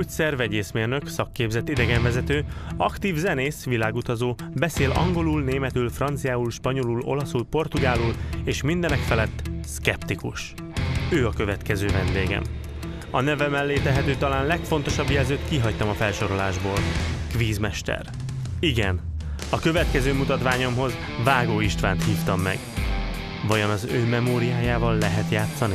Gyógyszer, vegyészmérnök, szakképzett idegenvezető, aktív zenész, világutazó, beszél angolul, németül, franciául, spanyolul, olaszul, portugálul, és mindenek felett szkeptikus. Ő a következő vendégem. A neve mellé tehető talán legfontosabb jelzőt kihagytam a felsorolásból. Kvízmester. Igen, a következő mutatványomhoz Vágó Istvánt hívtam meg. Vajon az ő memóriájával lehet játszani?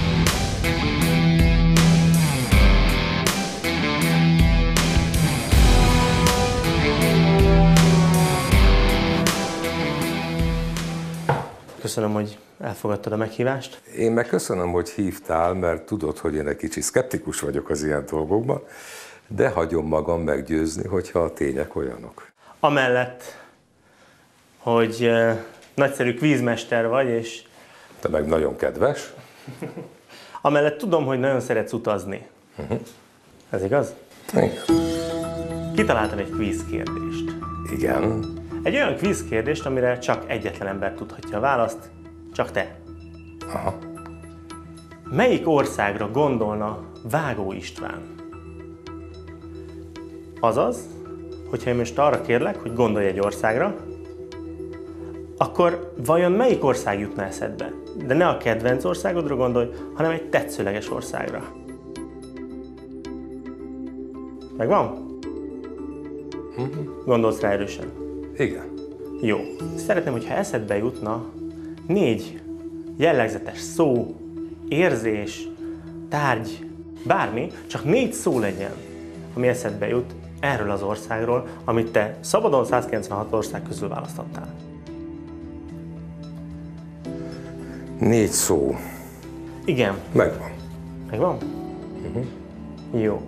Köszönöm, hogy elfogadtad a meghívást. Én meg köszönöm, hogy hívtál, mert tudod, hogy én egy kicsit szkeptikus vagyok az ilyen dolgokban, de hagyom magam meggyőzni, hogyha a tények olyanok. Amellett, hogy nagyszerű kvízmester vagy, és... Te meg nagyon kedves. Amellett tudom, hogy nagyon szeretsz utazni. Ez igaz? Igen. Kitaláltam egy kvízkérdést. Igen. Egy olyan kvízkérdést, amire csak egyetlen ember tudhatja a választ, csak te. Aha. Melyik országra gondolna Vágó István? Azaz, hogyha én most arra kérlek, hogy gondolj egy országra, akkor vajon melyik ország jutna eszedbe? De ne a kedvenc országodra gondolj, hanem egy tetszőleges országra. Megvan? Gondolsz rá erősen? Igen. Jó. Szeretném, hogyha eszedbe jutna 4 jellegzetes szó, érzés, tárgy, bármi, csak 4 szó legyen, ami eszedbe jut erről az országról, amit te szabadon 196 ország közül választottál. 4 szó. Igen. Megvan. Megvan? Jó.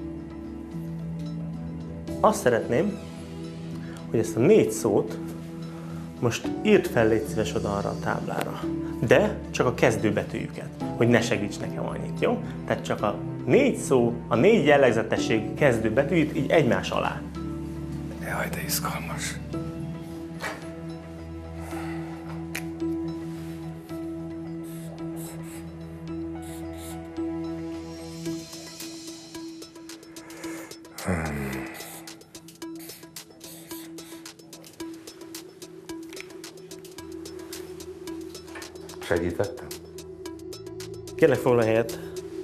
Azt szeretném, hogy ezt a 4 szót most írd fel, légy szíves oda arra a táblára. De csak a kezdőbetűjüket, hogy ne segíts nekem annyit, jó? Tehát csak a 4 szó, a 4 jellegzetesség kezdőbetűit így egymás alá. Jaj, de izgalmas. Segítettem? Kérlek, foglalj helyet.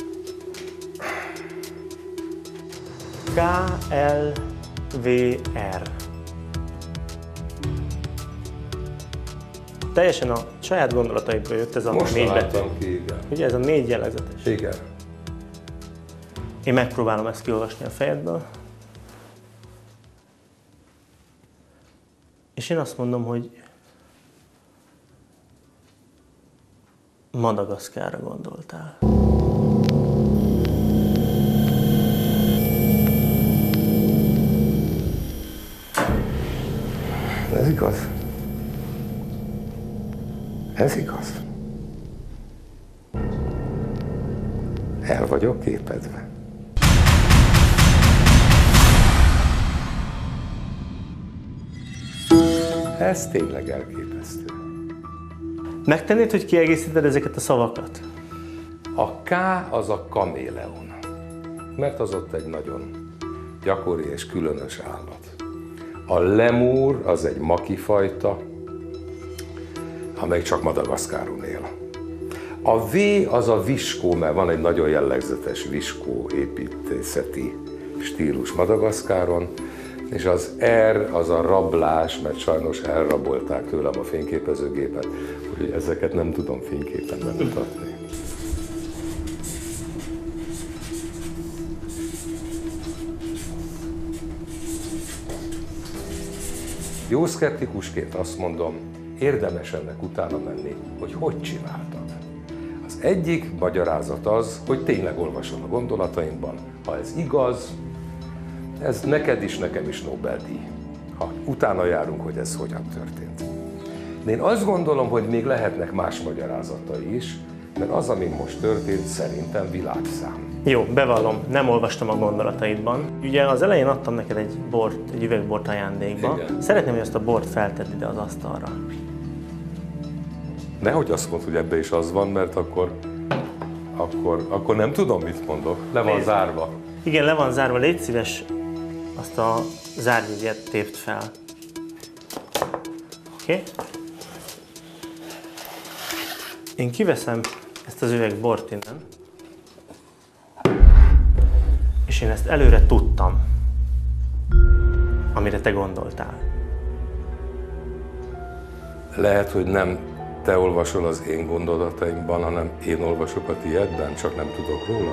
KLVR. Teljesen a saját gondolataidból jött ez a Most 4 betű. találtam ki, igen. Ugye ez a 4 jellegzetes. Igen. Én megpróbálom ezt kiolvasni a fejedből. És én azt mondom, hogy Madagaszkárra gondoltál. Ez igaz? Ez igaz? El vagyok képedve. Ez tényleg elképesztő. Megtennéd, hogy kiegészíted ezeket a szavakat? A K az a kaméleon, mert az ott egy nagyon gyakori és különös állat. A lemúr az egy makifajta, amely csak Madagaszkáron él. A V az a viskó, mert van egy nagyon jellegzetes viskó építészeti stílus Madagaszkáron, és az R az a rablás, mert sajnos elrabolták tőlem a fényképezőgépet, úgyhogy ezeket nem tudom fényképen bemutatni. Jó szkeptikusként azt mondom, érdemes ennek utána menni, hogy csináltad. Az egyik magyarázat az, hogy tényleg olvasom a gondolataimban. Ha ez igaz, ez neked is, nekem is Nobel-díj, ha utána járunk, hogy ez hogyan történt. De én azt gondolom, hogy még lehetnek más magyarázatai is, mert az, ami most történt, szerintem világszám. Jó, bevallom, nem olvastam a gondolataidban. Ugye az elején adtam neked egy üvegbort ajándékba. Igen. Szeretném, hogy azt a bort feltedd ide az asztalra. Nehogy azt mondd, hogy ebbe is az van, mert akkor nem tudom, mit mondok. Le van Nézd. zárva. Igen, le van zárva, légy szíves, azt a zárjegyet tépd fel. Oké? Én kiveszem ezt az üveg bort innen, és én ezt előre tudtam, amire te gondoltál. Lehet, hogy nem te olvasol az én gondolataimban, hanem én olvasok a tiédben, csak nem tudok róla.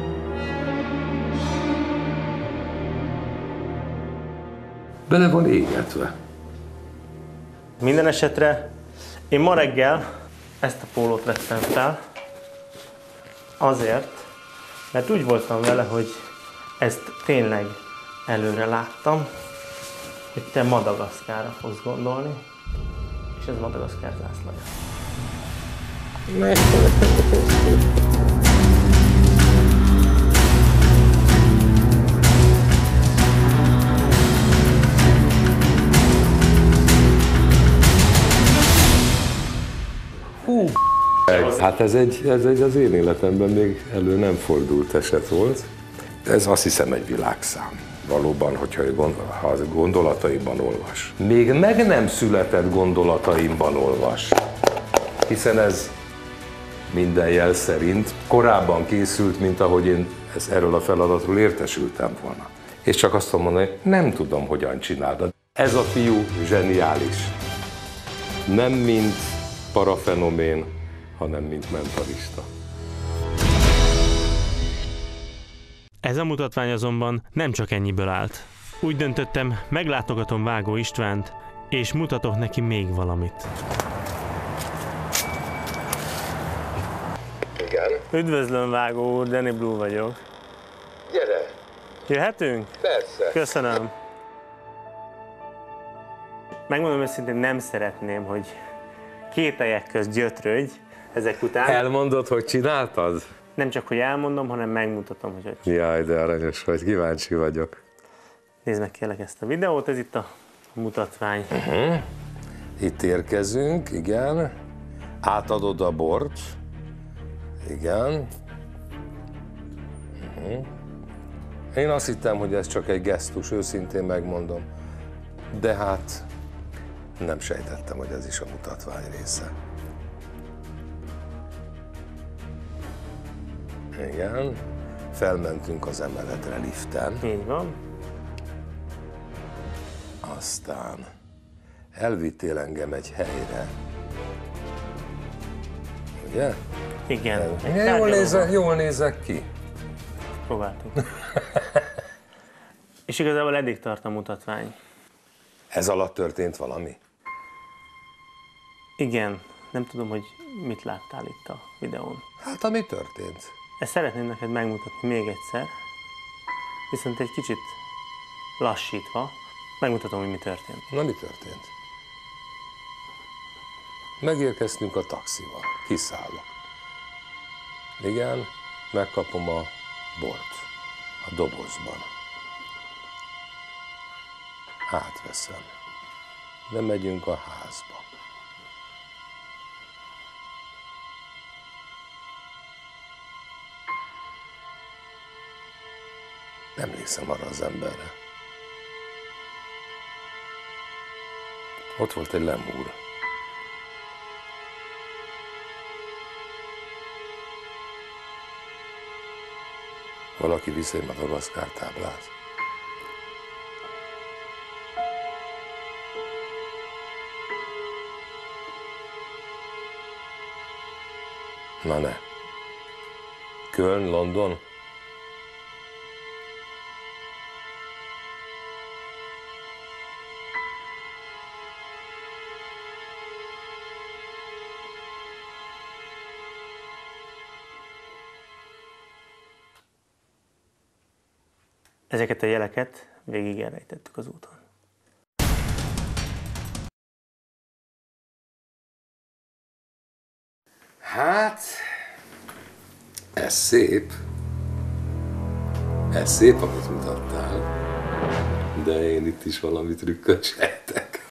Bele van égetve. Minden esetre én ma reggel ezt a pólót vettem fel, azért, mert úgy voltam vele, hogy ezt tényleg előre láttam, hogy te Madagaszkárra fogsz gondolni, és ez Madagaszkár zászlaja. Hát ez egy az én életemben még elő nem fordult eset volt. Ez azt hiszem egy világszám. Valóban, ha az gondolataimban olvas. Még meg nem született gondolataimban olvas. Hiszen ez minden jel szerint korábban készült, mint ahogy én erről a feladatról értesültem volna. És csak azt tudom mondani, hogy nem tudom, hogyan csinálod. Ez a fiú zseniális. Nem mint parafenomén, hanem mint mentalista. Ez a mutatvány azonban nem csak ennyiből állt. Úgy döntöttem, meglátogatom Vágó Istvánt, és mutatok neki még valamit. Igen. Üdvözlöm, Vágó úr, Danny Blue vagyok. Gyere! Jöhetünk? Persze! Köszönöm. Megmondom őszintén, nem szeretném, hogy kételyek közt gyötrődj ezek után. Elmondod, hogy csináltad? Nem csak, hogy elmondom, hanem megmutatom, hogy Jaj, de aranyos vagy, kíváncsi vagyok. Nézd meg kérlek ezt a videót, ez itt a mutatvány. Itt érkezünk, igen. Átadod a bort. Igen. Én azt hittem, hogy ez csak egy gesztus, őszintén megmondom. De hát nem sejtettem, hogy ez is a mutatvány része. Igen. Felmentünk az emeletre liften. Így van. Aztán elvittél engem egy helyre. Ugye? Igen. Jól nézek ki. Próbáltuk. És igazából eddig tart a mutatvány. Ez alatt történt valami? Igen. Nem tudom, hogy mit láttál itt a videón. Hát, ami történt. Ezt szeretném neked megmutatni még egyszer, viszont egy kicsit lassítva. Megmutatom, hogy mi történt. Na, mi történt? Megérkeztünk a taxival. Kiszállok. Igen, megkapom a bort a dobozban. Átveszem. Bemegyünk a házba. Emlékszem arra az emberre. Ott volt egy lemúr. Valaki visz egy Madagaszkár táblát. Na ne. Köln, London. Ezeket a jeleket végig elrejtettük az úton. Hát, ez szép. Ez szép, amit mutattál. De én itt is valami trükköt sejtek.